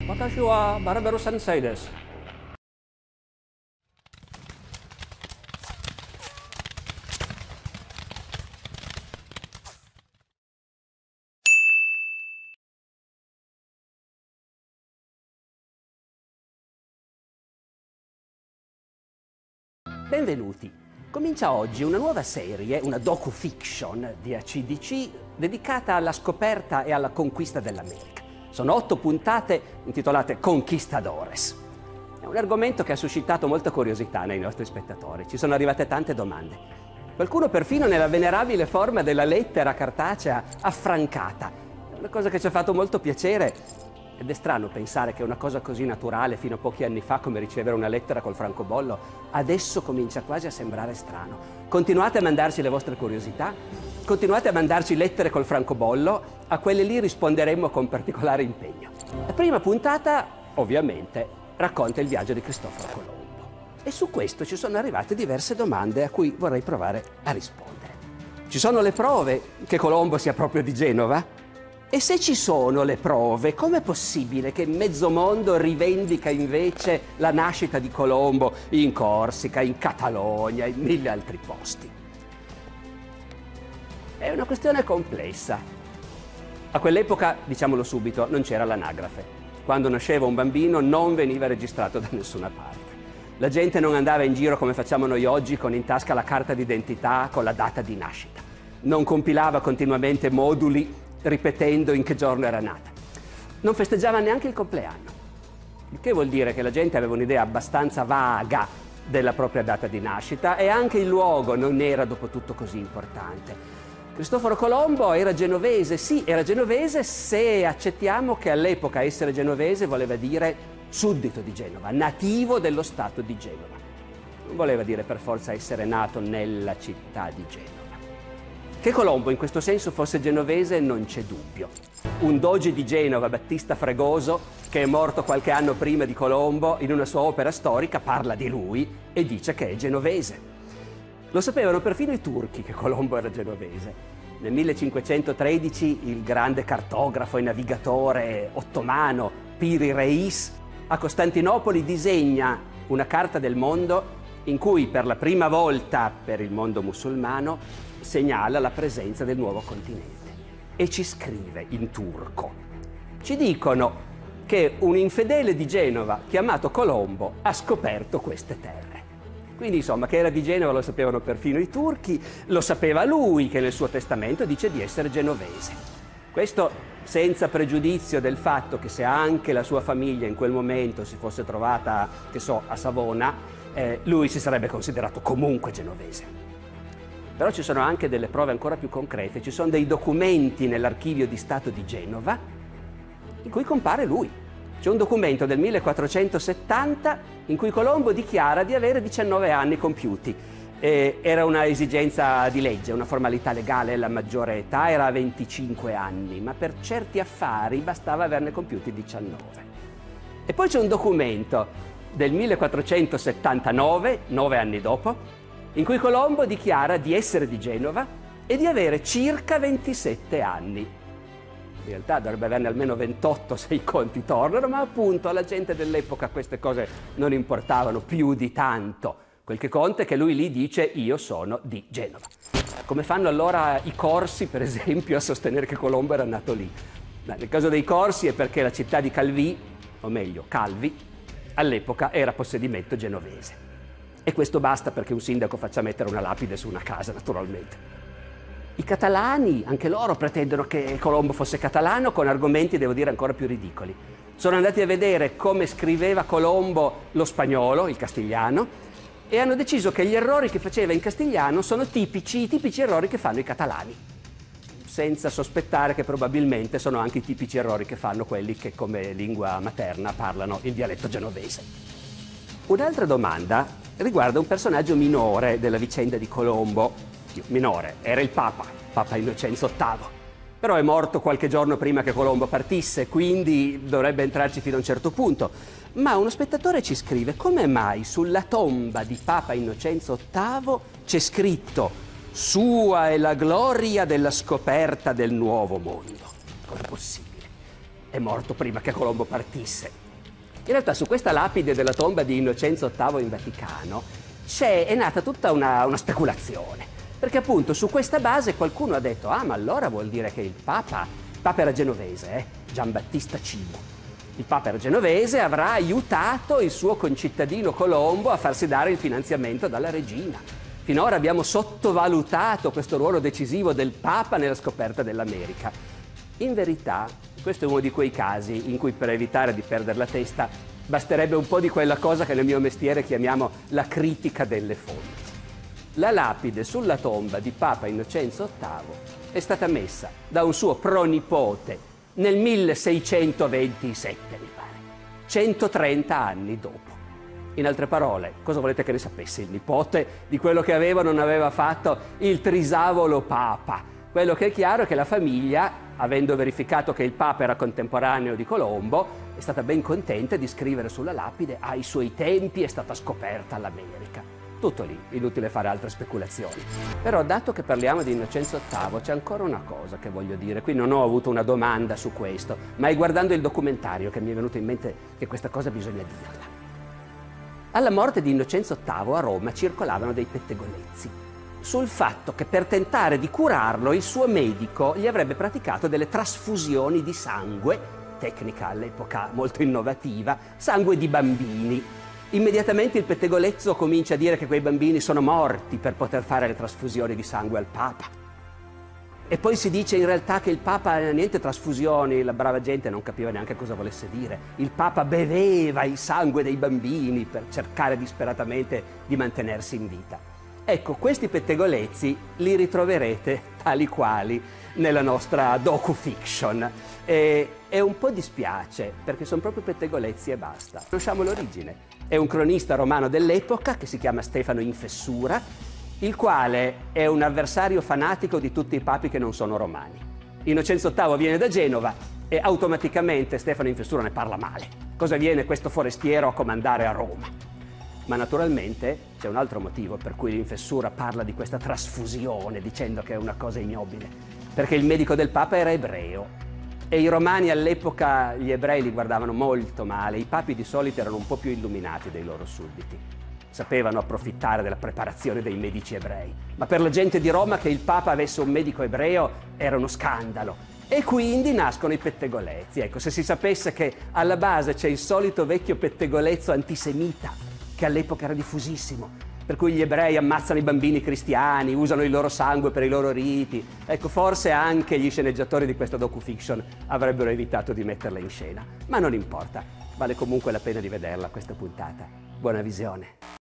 Watashi wa Baraberu Sensei desu. Benvenuti. Comincia oggi una nuova serie, una docu-fiction di ACDC dedicata alla scoperta e alla conquista dell'America. Sono 8 puntate intitolate Conquistadores. È un argomento che ha suscitato molta curiosità nei nostri spettatori. Ci sono arrivate tante domande. Qualcuno perfino nella venerabile forma della lettera cartacea affrancata. È una cosa che ci ha fatto molto piacere. Ed è strano pensare che una cosa così naturale fino a pochi anni fa come ricevere una lettera col francobollo adesso comincia quasi a sembrare strano. Continuate a mandarci le vostre curiosità, continuate a mandarci lettere col francobollo, a quelle lì risponderemo con particolare impegno. La prima puntata, ovviamente, racconta il viaggio di Cristoforo Colombo. E su questo ci sono arrivate diverse domande a cui vorrei provare a rispondere. Ci sono le prove che Colombo sia proprio di Genova? E se ci sono le prove, com'è possibile che mezzo mondo rivendica invece la nascita di Colombo in Corsica, in Catalogna, in 1000 altri posti? È una questione complessa. A quell'epoca, diciamolo subito, non c'era l'anagrafe. Quando nasceva un bambino non veniva registrato da nessuna parte. La gente non andava in giro come facciamo noi oggi con in tasca la carta d'identità con la data di nascita. Non compilava continuamente moduli ripetendo in che giorno era nata. Non festeggiava neanche il compleanno, il che vuol dire che la gente aveva un'idea abbastanza vaga della propria data di nascita e anche il luogo non era dopo tutto così importante. Cristoforo Colombo era genovese, sì, era genovese se accettiamo che all'epoca essere genovese voleva dire suddito di Genova, nativo dello stato di Genova. Non voleva dire per forza essere nato nella città di Genova. Che Colombo in questo senso fosse genovese non c'è dubbio. Un doge di Genova, Battista Fregoso, che è morto qualche anno prima di Colombo, in una sua opera storica parla di lui e dice che è genovese. Lo sapevano perfino i turchi che Colombo era genovese. Nel 1513 il grande cartografo e navigatore ottomano Piri Reis a Costantinopoli disegna una carta del mondo in cui per la prima volta per il mondo musulmano segnala la presenza del nuovo continente e ci scrive in turco. Ci dicono che un infedele di Genova chiamato Colombo ha scoperto queste terre. Quindi insomma che era di Genova lo sapevano perfino i turchi, lo sapeva lui che nel suo testamento dice di essere genovese. Questo senza pregiudizio del fatto che se anche la sua famiglia in quel momento si fosse trovata, che so, a Savona, lui si sarebbe considerato comunque genovese. Però ci sono anche delle prove ancora più concrete, ci sono dei documenti nell'archivio di Stato di Genova in cui compare lui. C'è un documento del 1470 in cui Colombo dichiara di avere 19 anni compiuti. Era una esigenza di legge, una formalità legale, la maggiore età era a 25 anni, ma per certi affari bastava averne compiuti 19. E poi c'è un documento del 1479, 9 anni dopo, in cui Colombo dichiara di essere di Genova e di avere circa 27 anni. In realtà dovrebbe averne almeno 28 se i conti tornano, ma appunto alla gente dell'epoca queste cose non importavano più di tanto. Quel che conta è che lui lì dice io sono di Genova. Come fanno allora i corsi, per esempio, a sostenere che Colombo era nato lì? Nel caso dei corsi è perché la città di Calvi, o meglio Calvi, all'epoca era possedimento genovese. E questo basta perché un sindaco faccia mettere una lapide su una casa, naturalmente. I catalani, anche loro, pretendono che Colombo fosse catalano con argomenti, devo dire, ancora più ridicoli. Sono andati a vedere come scriveva Colombo lo spagnolo, il castigliano, e hanno deciso che gli errori che faceva in castigliano sono i tipici errori che fanno i catalani, senza sospettare che probabilmente sono anche i tipici errori che fanno quelli che come lingua materna parlano il dialetto genovese. Un'altra domanda riguarda un personaggio minore della vicenda di Colombo. Minore, era il Papa Innocenzo VIII. Però è morto qualche giorno prima che Colombo partisse, quindi dovrebbe entrarci fino a un certo punto. Ma uno spettatore ci scrive: come mai sulla tomba di Papa Innocenzo VIII c'è scritto «Sua è la gloria della scoperta del nuovo mondo»? Com'è possibile? è morto prima che Colombo partisse. In realtà su questa lapide della tomba di Innocenzo VIII in Vaticano è nata tutta una speculazione, perché appunto su questa base qualcuno ha detto: ah, ma allora vuol dire che il Papa era genovese, Giambattista Cibo. Il Papa era genovese, avrà aiutato il suo concittadino Colombo a farsi dare il finanziamento dalla regina. Finora abbiamo sottovalutato questo ruolo decisivo del Papa nella scoperta dell'America. In verità, questo è uno di quei casi in cui, per evitare di perdere la testa, basterebbe un po' di quella cosa che nel mio mestiere chiamiamo la critica delle fonti. La lapide sulla tomba di Papa Innocenzo VIII è stata messa da un suo pronipote nel 1627, mi pare, 130 anni dopo. In altre parole, cosa volete che ne sapesse il nipote di quello che aveva o non aveva fatto il trisavolo Papa? Quello che è chiaro è che la famiglia, avendo verificato che il Papa era contemporaneo di Colombo, è stata ben contenta di scrivere sulla lapide: ai suoi tempi è stata scoperta l'America. Tutto lì, inutile fare altre speculazioni. Però, dato che parliamo di Innocenzo VIII, c'è ancora una cosa che voglio dire. Qui non ho avuto una domanda su questo, ma è guardando il documentario che mi è venuto in mente che questa cosa bisogna dirla. Alla morte di Innocenzo VIII a Roma circolavano dei pettegolezzi sul fatto che per tentare di curarlo il suo medico gli avrebbe praticato delle trasfusioni di sangue, tecnica all'epoca molto innovativa, sangue di bambini. Immediatamente il pettegolezzo comincia a dire che quei bambini sono morti per poter fare le trasfusioni di sangue al Papa. E poi si dice in realtà che il Papa niente trasfusioni, la brava gente non capiva neanche cosa volesse dire. Il Papa beveva il sangue dei bambini per cercare disperatamente di mantenersi in vita. Ecco, questi pettegolezzi li ritroverete tali quali nella nostra docu-fiction. E un po' dispiace, perché sono proprio pettegolezzi e basta. Conosciamo l'origine. È un cronista romano dell'epoca che si chiama Stefano Infessura, il quale è un avversario fanatico di tutti i papi che non sono romani. Innocenzo VIII viene da Genova e automaticamente Stefano Infessura ne parla male. Cosa viene questo forestiero a comandare a Roma? Ma naturalmente c'è un altro motivo per cui l'Infessura parla di questa trasfusione dicendo che è una cosa ignobile, perché il medico del Papa era ebreo. E i romani all'epoca gli ebrei li guardavano molto male, i papi di solito erano un po' più illuminati dei loro sudditi. Sapevano approfittare della preparazione dei medici ebrei, ma per la gente di Roma che il Papa avesse un medico ebreo era uno scandalo. E quindi nascono i pettegolezzi. Ecco, se si sapesse che alla base c'è il solito vecchio pettegolezzo antisemita, che all'epoca era diffusissimo, per cui gli ebrei ammazzano i bambini cristiani, usano il loro sangue per i loro riti. Ecco, forse anche gli sceneggiatori di questa docu-fiction avrebbero evitato di metterla in scena. Ma non importa, vale comunque la pena di vederla questa puntata. Buona visione.